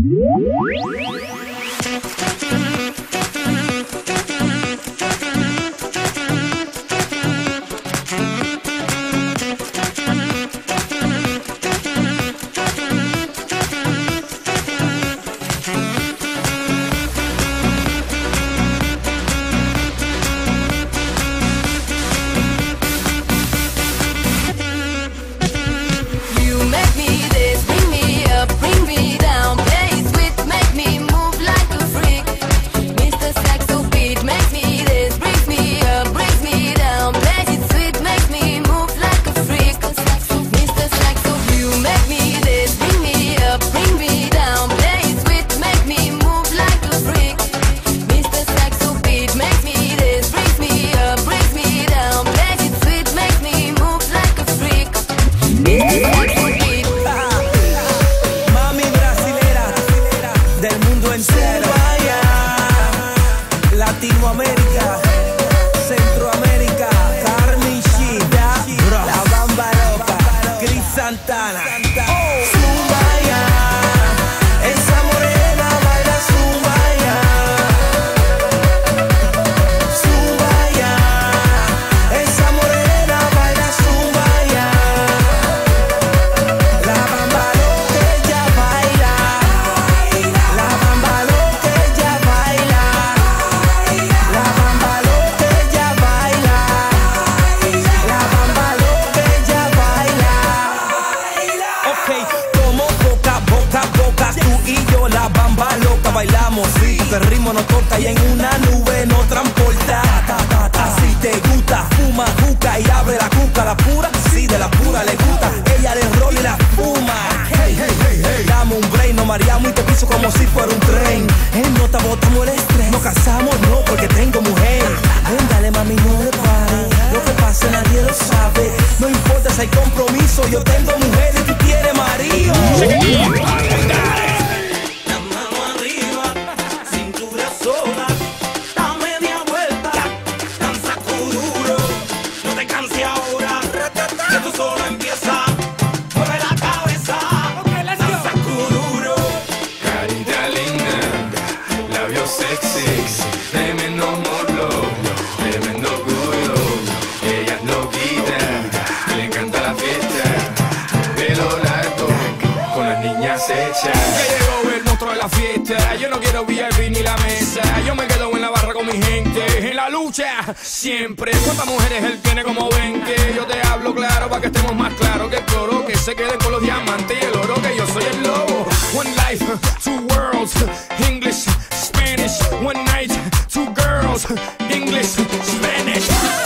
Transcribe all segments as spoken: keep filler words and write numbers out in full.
Siempre, cuántas mujeres él tiene como veinte. Yo te hablo claro para que estemos más claros. Que el coro que se quede con los diamantes y el oro, que yo soy el lobo. One life, two worlds, English, Spanish. One night, two girls, English, Spanish.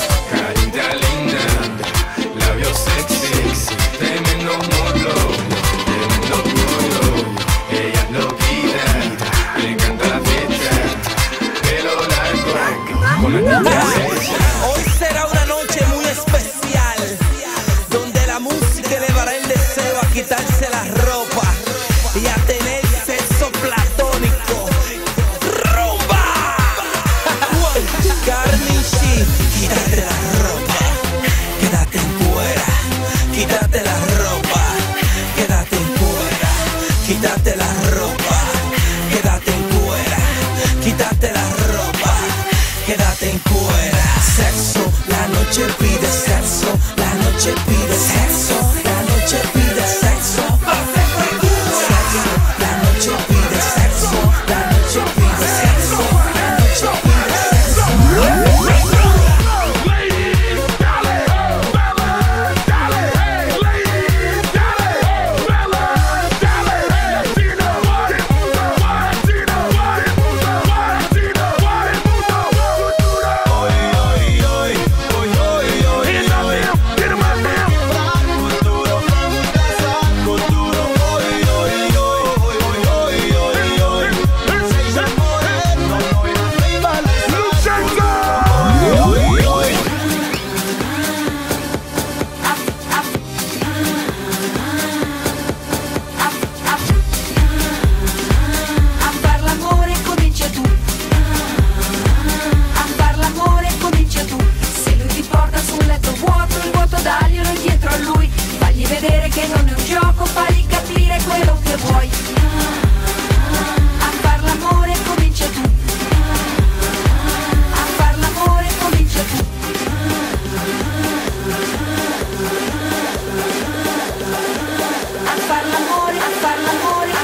Carita linda, labios sexy, tremendo morlo, tremendo culo. Ella es loquita, le encanta la fiesta, pelo largo, con la niña. Hoy será una noche muy especial, donde la música elevará el deseo a quitarse la ropa y a tener sexo platónico. ¡Rumba! Carnichi, quítate la ropa, quédate en fuera, quítate la ropa, quédate en fuera, quítate la ropa, quédate en fuera, quítate la ropa, quédate en fuera. Sexo, la noche pide sexo, la noche pide sexo, la noche pide sexo. Sexo, la noche pide sexo, la noche pide sexo, la noche pide sexo. Ladies, dale, dale, dale, hey, ladies, dale, dale, dale, hey, you know what it, what it, you know what it, what it, you know what it, what it, what it.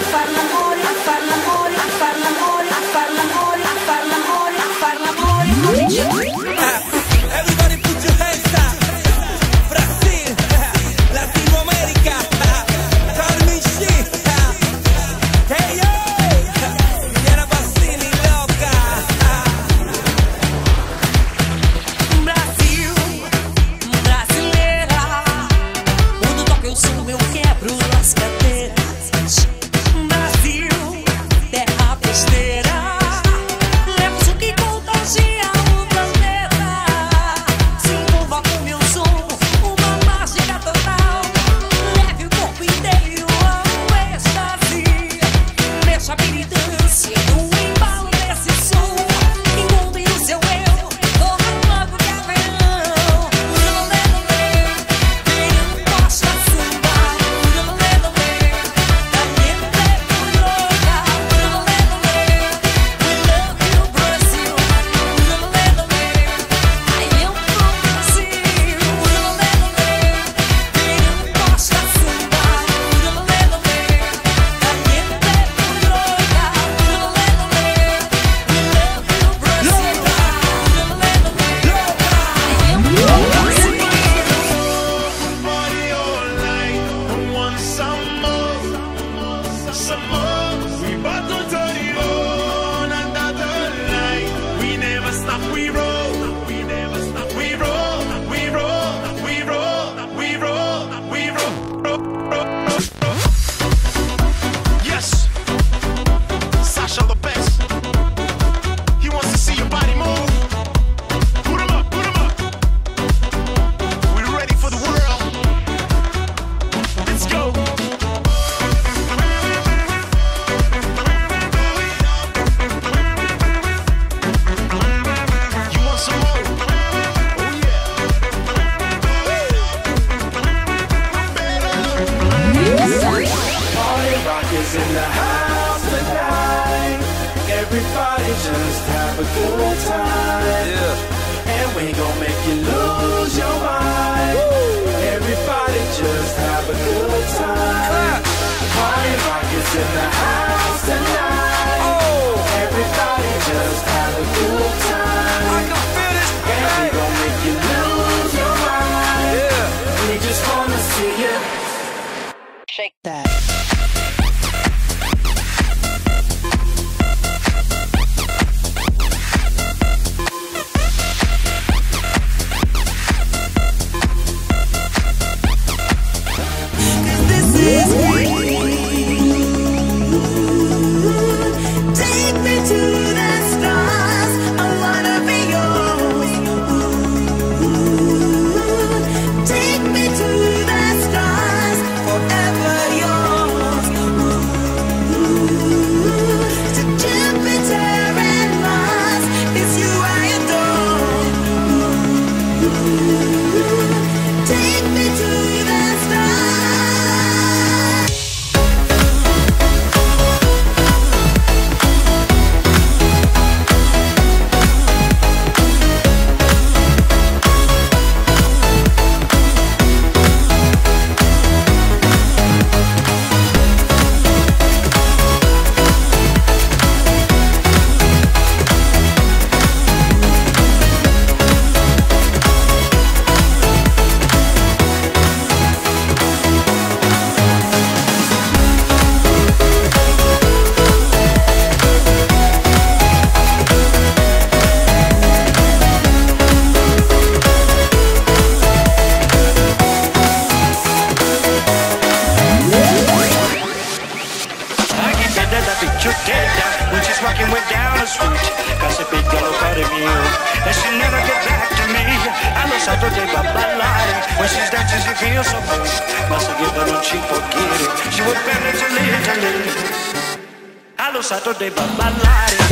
Saturday, but ballare.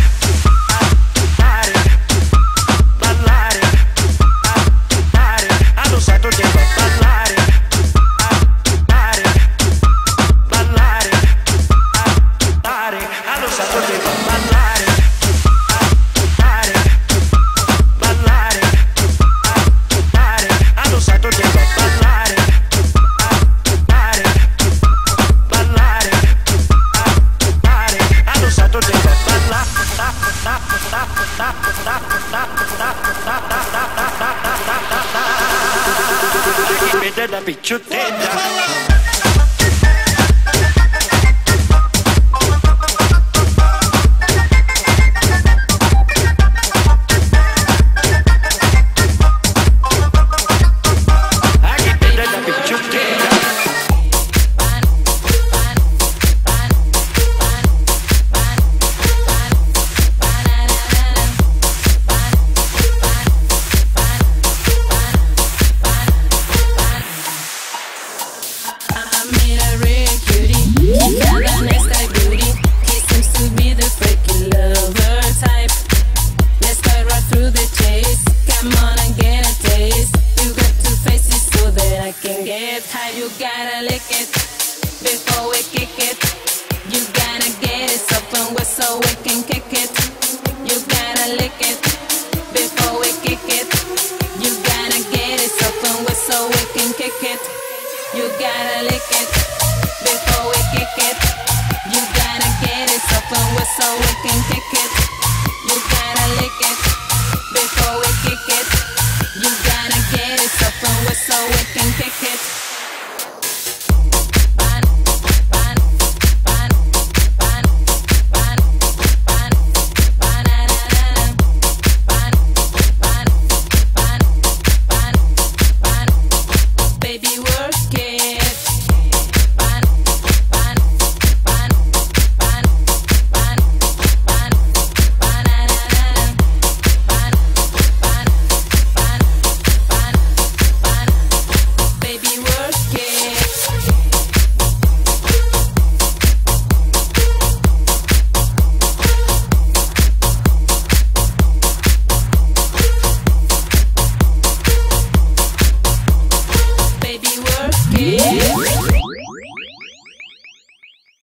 pichuteta. You gotta lick it before we kick it. You gotta get it so fun with so we can kick it.